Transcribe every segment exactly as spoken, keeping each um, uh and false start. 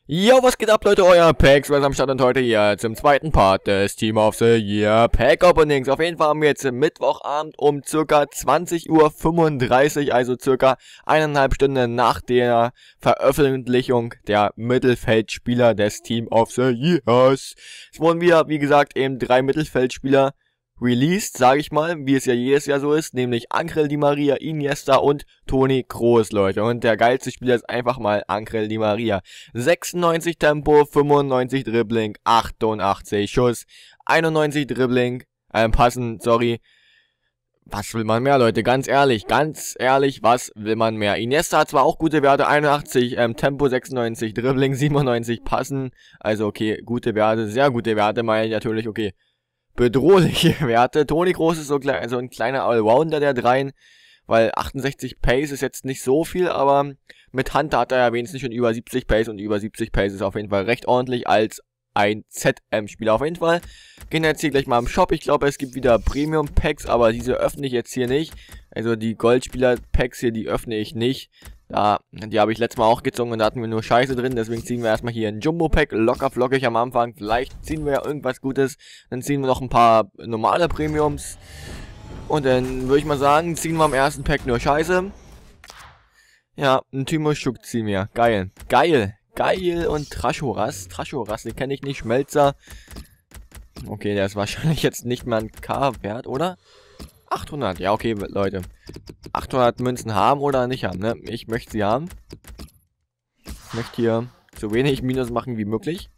Yo, was geht ab, Leute? Euer Pax, was am Start und heute hier zum zweiten Part des Team of the Year Pack Openings. Auf jeden Fall haben wir jetzt Mittwochabend um circa zwanzig Uhr fünfunddreißig, also circa eineinhalb Stunden nach der Veröffentlichung der Mittelfeldspieler des Team of the Years. Es wurden wieder, wie gesagt, eben drei Mittelfeldspieler released, sage ich mal, wie es ja jedes Jahr so ist, nämlich Ángel Di María, Iniesta und Toni Kroos, Leute. Und der geilste Spieler ist einfach mal Ángel Di María. sechsundneunzig Tempo, fünfundneunzig Dribbling, achtundachtzig Schuss, einundneunzig Dribbling, äh, passen, sorry. Was will man mehr, Leute? Ganz ehrlich, ganz ehrlich, was will man mehr? Iniesta hat zwar auch gute Werte, einundachtzig ähm, Tempo, sechsundneunzig Dribbling, siebenundneunzig Passen. Also okay, gute Werte, sehr gute Werte, meine ich natürlich, okay. Bedrohliche Werte. Toni Kroos ist so, klein, so ein kleiner Allrounder der dreien, weil achtundsechzig Pace ist jetzt nicht so viel, aber mit Hand hat er ja wenigstens schon über siebzig Pace und über siebzig Pace ist auf jeden Fall recht ordentlich als ein Z M-Spieler. Auf jeden Fall gehen wir jetzt hier gleich mal im Shop. Ich glaube, es gibt wieder Premium-Packs, aber diese öffne ich jetzt hier nicht. Also die Goldspieler-Packs hier, die öffne ich nicht. Da, die habe ich letztes Mal auch gezogen und da hatten wir nur Scheiße drin, deswegen ziehen wir erstmal hier ein Jumbo-Pack, locker flockig am Anfang, vielleicht ziehen wir ja irgendwas Gutes, dann ziehen wir noch ein paar normale Premiums und dann würde ich mal sagen, ziehen wir am ersten Pack nur Scheiße. Ja, ein Timo Schuck ziehen wir, geil, geil, geil und Trashoras, Trashoras, den kenne ich nicht, Schmelzer, okay, der ist wahrscheinlich jetzt nicht mal ein K-Wert, oder? achthundert, ja okay, Leute. achthundert Münzen haben oder nicht haben, ne? Ich möchte sie haben. Ich möchte hier so wenig Minus machen wie möglich.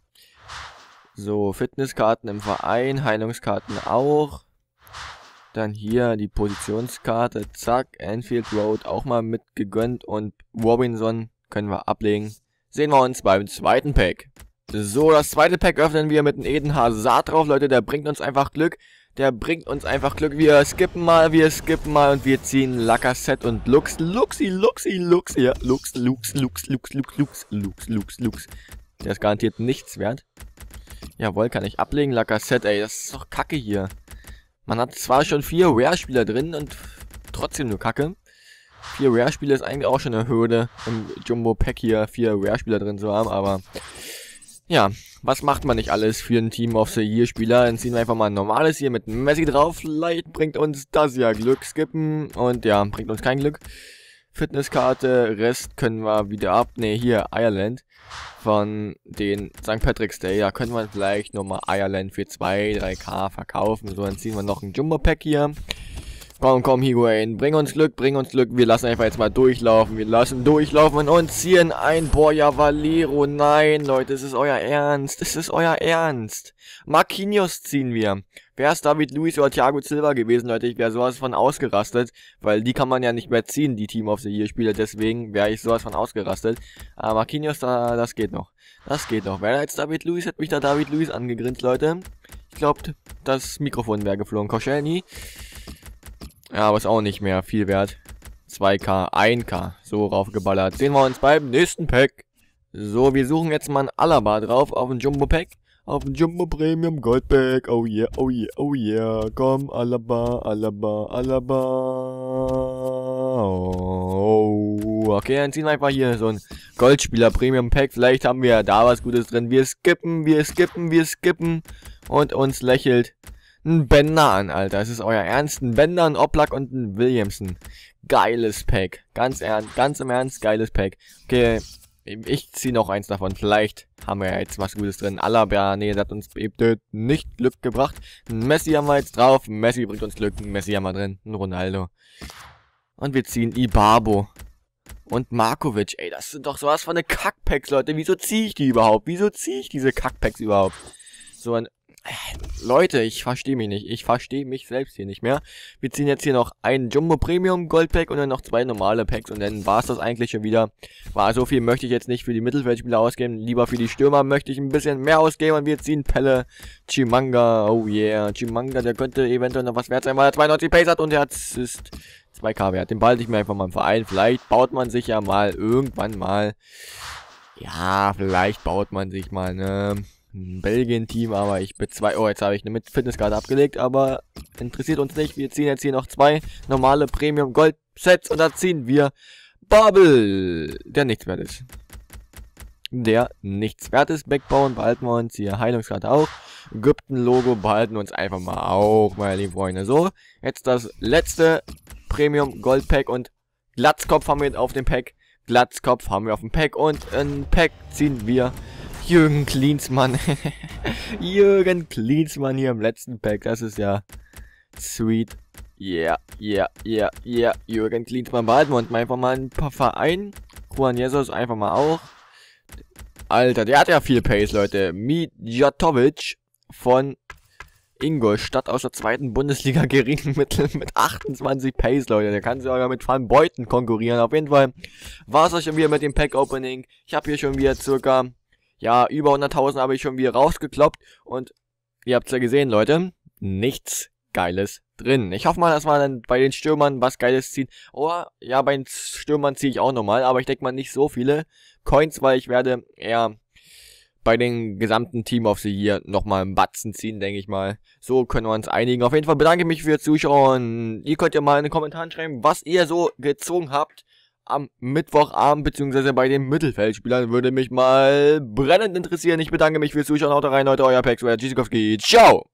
So, Fitnesskarten im Verein, Heilungskarten auch. Dann hier die Positionskarte, zack, Anfield Road auch mal mitgegönnt und Robinson können wir ablegen. Sehen wir uns beim zweiten Pack. So, das zweite Pack öffnen wir mit einem Eden Hazard drauf, Leute, der bringt uns einfach Glück. Der bringt uns einfach Glück. Wir skippen mal, wir skippen mal und wir ziehen Lacazette und Lux. Luxi, Luxi, Lux. Ja, Lux, Lux, Lux, Lux, Lux, Lux, Lux, Lux, Lux. Der ist garantiert nichts wert. Jawohl, kann ich ablegen. Lacazette, ey, das ist doch Kacke hier. Man hat zwar schon vier Rare-Spieler drin und trotzdem nur Kacke. Vier Rare-Spieler ist eigentlich auch schon eine Hürde im Jumbo-Pack hier, vier Rare-Spieler drin zu haben, aber ja, was macht man nicht alles für ein Team of the Year Spieler? Dann ziehen wir einfach mal ein normales hier mit Messi drauf. Vielleicht bringt uns das ja Glück. Skippen und ja, bringt uns kein Glück. Fitnesskarte, Rest können wir wieder ab. Ne, hier Ireland von den Sankt Patrick's Day. Da können wir vielleicht nochmal Ireland für zwei, drei K verkaufen. So, dann ziehen wir noch ein Jumbo Pack hier. Komm, komm, Higuain, bring uns Glück, bring uns Glück. Wir lassen einfach jetzt mal durchlaufen. Wir lassen durchlaufen und ziehen ein Borja Valero. Nein, Leute, es ist euer Ernst. Es ist euer Ernst. Marquinhos ziehen wir. Wäre es David Luiz oder Thiago Silva gewesen, Leute, ich wäre sowas von ausgerastet. Weil die kann man ja nicht mehr ziehen, die Team of the Year Spieler. Deswegen wäre ich sowas von ausgerastet. Aber Marquinhos, da, das geht noch. Das geht noch. Wäre da jetzt David Luiz, hätte mich da David Luiz angegrinst, Leute. Ich glaube, das Mikrofon wäre geflogen. Koscielny. Ja, aber ist auch nicht mehr viel wert. zwei K, ein K. So raufgeballert. Sehen wir uns beim nächsten Pack. So, wir suchen jetzt mal einen Alaba drauf auf ein Jumbo Pack. Auf ein Jumbo Premium Gold Pack. Oh yeah, oh yeah, oh yeah. Komm, Alaba, Alaba, Alaba. Oh, okay, dann ziehen wir einfach hier so ein Goldspieler Premium Pack. Vielleicht haben wir da was Gutes drin. Wir skippen, wir skippen, wir skippen. Und uns lächelt ein Bender an, Alter. Es ist euer Ernst. Ein Bender, ein Oblak und ein Williamson. Geiles Pack. Ganz ernst, ganz im Ernst, geiles Pack. Okay, ich ziehe noch eins davon. Vielleicht haben wir ja jetzt was Gutes drin. Alaba, nee, das hat uns eben nicht Glück gebracht. Ein Messi haben wir jetzt drauf. Messi bringt uns Glück. Ein Messi haben wir drin. Ein Ronaldo. Und wir ziehen Ibarbo. Und Markovic. Ey, das sind doch sowas von eine Kackpacks, Leute. Wieso ziehe ich die überhaupt? Wieso ziehe ich diese Kackpacks überhaupt? So ein Leute, ich verstehe mich nicht. Ich verstehe mich selbst hier nicht mehr. Wir ziehen jetzt hier noch ein Jumbo Premium Gold Pack und dann noch zwei normale Packs und dann war es das eigentlich schon wieder. War so viel möchte ich jetzt nicht für die Mittelfeldspieler ausgeben. Lieber für die Stürmer möchte ich ein bisschen mehr ausgeben und wir ziehen Pelle, Chimanga. Oh yeah, Chimanga, der könnte eventuell noch was wert sein, weil er zweiundneunzig Pace hat und er ist zwei K wert. Den behalte ich mir einfach mal im Verein. Vielleicht baut man sich ja mal irgendwann mal. Ja, vielleicht baut man sich mal, ne? Ein Belgien-Team, aber ich bezweifle. Oh, jetzt habe ich eine mit Fitnesskarte abgelegt, aber interessiert uns nicht. Wir ziehen jetzt hier noch zwei normale Premium-Gold-Sets und da ziehen wir Babel, der nichts wert ist. der nichts wert ist. Backbauen behalten wir uns. Hier Heilungskarte auch. Ägypten-Logo behalten wir uns einfach mal auch, meine lieben Freunde. So, jetzt das letzte Premium Gold Pack und Glatzkopf haben wir auf dem Pack. Glatzkopf haben wir auf dem Pack und ein Pack ziehen wir Jürgen Klinsmann. Jürgen Klinsmann hier im letzten Pack. Das ist ja sweet. Yeah, yeah, yeah, yeah. Jürgen Klinsmann behalten wir uns mal einfach mal ein paar Vereine. Juan Jesus einfach mal auch. Alter, der hat ja viel Pace, Leute. Mijatovic von Ingolstadt aus der zweiten Bundesliga geringen Mittel mit achtundzwanzig Pace, Leute. Der kann sogar mit Van Beuten konkurrieren. Auf jeden Fall war es euch schon wieder mit dem Pack-Opening. Ich habe hier schon wieder circa, ja, über hunderttausend habe ich schon wieder rausgekloppt. Und ihr habt es ja gesehen, Leute. Nichts Geiles drin. Ich hoffe mal, dass wir dann bei den Stürmern was Geiles ziehen. Oh, ja, bei den Stürmern ziehe ich auch nochmal. Aber ich denke mal nicht so viele Coins, weil ich werde eher bei den gesamten Team of the Year nochmal einen Batzen ziehen, denke ich mal. So können wir uns einigen. Auf jeden Fall bedanke ich mich fürs Zuschauen. Ihr könnt ja mal in den Kommentaren schreiben, was ihr so gezogen habt am Mittwochabend, beziehungsweise bei den Mittelfeldspielern. Würde mich mal brennend interessieren. Ich bedanke mich fürs Zuschauen. Haut rein, Leute, euer Pax, euer Gisikowski. Ciao!